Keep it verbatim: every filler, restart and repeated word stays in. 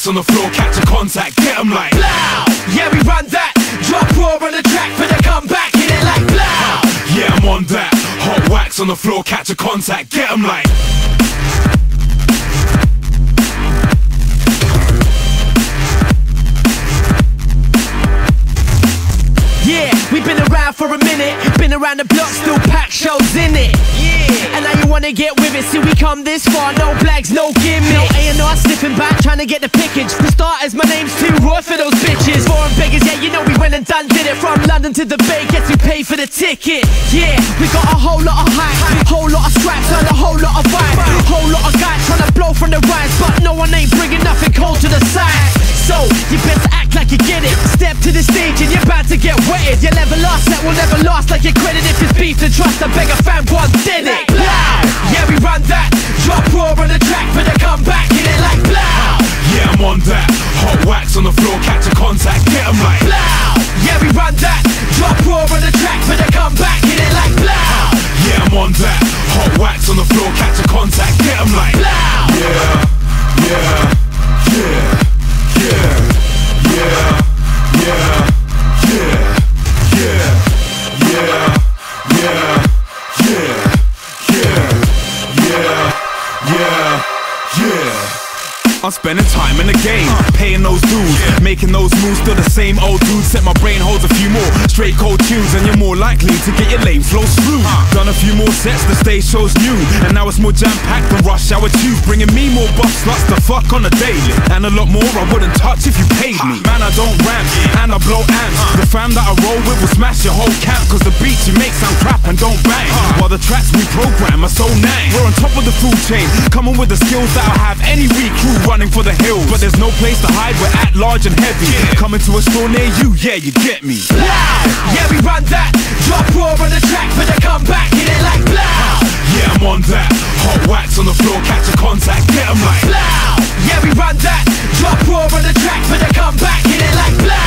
wax on the floor, catch a contact, get 'em like blow. Yeah, we run that. Drop raw on the track for the comeback, hit it like blow. Yeah, I'm on that. Hot wax on the floor, catch a contact, get 'em like. Yeah, we've been around for a minute, been around the block, still pack shows in it. Yeah, and now you wanna get with it. See, we come this far, no blags, no gimmick. No A and R slipping back, trying to get the pickage. For starters, my name's too raw for those bitches. Foreign beggars, yeah, you know we went and done did it. From London to the Bay, guess we paid for the ticket. Yeah, we got a whole lot of hype, whole lot of scraps, and a whole lot of vibe. Whole lot of guys trying to blow from the rise, but no one ain't bringing nothing cold to the side. So, you better act like you get it. Step to the stage and you're about to get wetted. You'll never last, that will never last like your credit. If it's beef to trust, I beg a fan, one did it. Blow. Yeah, we run that. Drop raw on the track for the comeback, hit it like blow. Yeah, I'm on that. Hot wax on the floor, catch a contact, get 'em like blow. Yeah, we run that. Drop raw on the track for the comeback, hit it like blow. Yeah, I'm on that. Hot wax on the floor, catch a contact, get 'em like blow. Yeah, yeah, yeah. Yeah, yeah, yeah, yeah, yeah, yeah, yeah, yeah, yeah, yeah, yeah. I'm spending time in the game, paying those dues, making those moves. Still the same old dude, set my brain holds a few more straight cold tunes, and you're more likely to get your lame flows through. Done a few more sets, the stage show's new, and now it's more jam-packed than Rush Hour two, bringing me more buff sluts to fuck on a daily, and a lot more I wouldn't touch if you paid me. Man, I don't rap, and I blow amps. The fam that I roll with will smash your whole camp, cause the beats you make sound crap and don't bang, while the tracks we program are so nang. We're on top of the food chain, coming with the skills that I have any week. Crew running for the hills, but there's no place to hide. We're at large and heavy, coming to a store near you, yeah, you get me. Blow. Yeah, we run that. Drop raw on the track for the comeback, hit it like blow. Yeah, I'm on that. Hot wax on the floor, catch a contact, get 'em like blow. Yeah, we run that. Drop raw on the track for the comeback, hit it like blow.